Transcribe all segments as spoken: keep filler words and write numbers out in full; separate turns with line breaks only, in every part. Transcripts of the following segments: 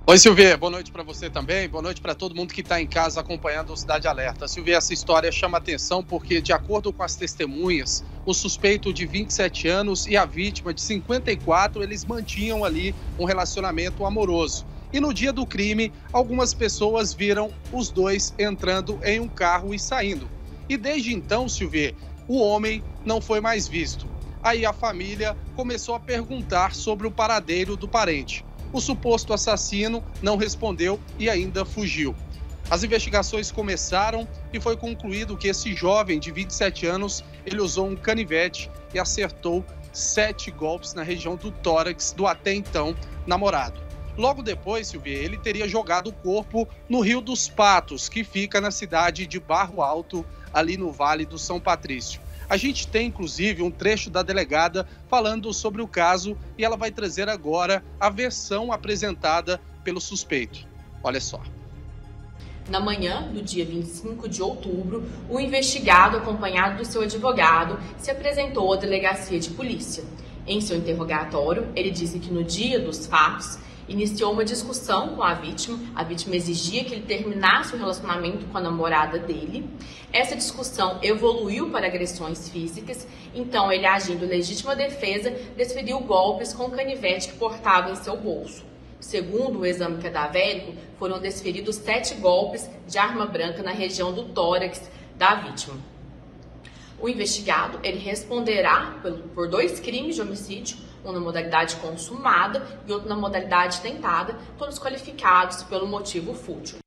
Oi, Silvia, boa noite para você também, boa noite para todo mundo que está em casa acompanhando o Cidade Alerta. Silvia, essa história chama atenção porque, de acordo com as testemunhas, o suspeito de vinte e sete anos e a vítima de cinquenta e quatro, eles mantinham ali um relacionamento amoroso. E no dia do crime, algumas pessoas viram os dois entrando em um carro e saindo. E desde então, Silvia, o homem não foi mais visto. Aí a família começou a perguntar sobre o paradeiro do parente. O suposto assassino não respondeu e ainda fugiu. As investigações começaram e foi concluído que esse jovem de vinte e sete anos, ele usou um canivete e acertou sete golpes na região do tórax do até então namorado. Logo depois, Silvia, ele teria jogado o corpo no Rio dos Patos, que fica na cidade de Barro Alto, ali no Vale do São Patrício. A gente tem, inclusive, um trecho da delegada falando sobre o caso e ela vai trazer agora a versão apresentada pelo suspeito. Olha só.
Na manhã do dia vinte e cinco de outubro, o investigado, acompanhado do seu advogado, se apresentou à delegacia de polícia. Em seu interrogatório, ele disse que no dia dos fatos, iniciou uma discussão com a vítima. A vítima exigia que ele terminasse o relacionamento com a namorada dele. Essa discussão evoluiu para agressões físicas, então ele, agindo em legítima defesa, desferiu golpes com o canivete que portava em seu bolso. Segundo o exame cadavérico, foram desferidos sete golpes de arma branca na região do tórax da vítima. O investigado, ele responderá por dois crimes de homicídio, um na modalidade consumada e outro na modalidade tentada, todos qualificados pelo motivo fútil.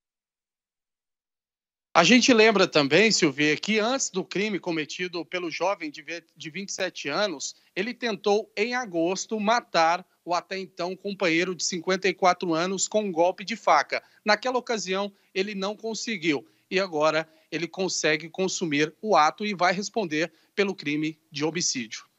A gente lembra também, Silvia, que antes do crime cometido pelo jovem de vinte e sete anos, ele tentou, em agosto, matar o até então companheiro de cinquenta e quatro anos com um golpe de faca. Naquela ocasião, ele não conseguiu e agora ele consegue consumir o ato e vai responder pelo crime de homicídio.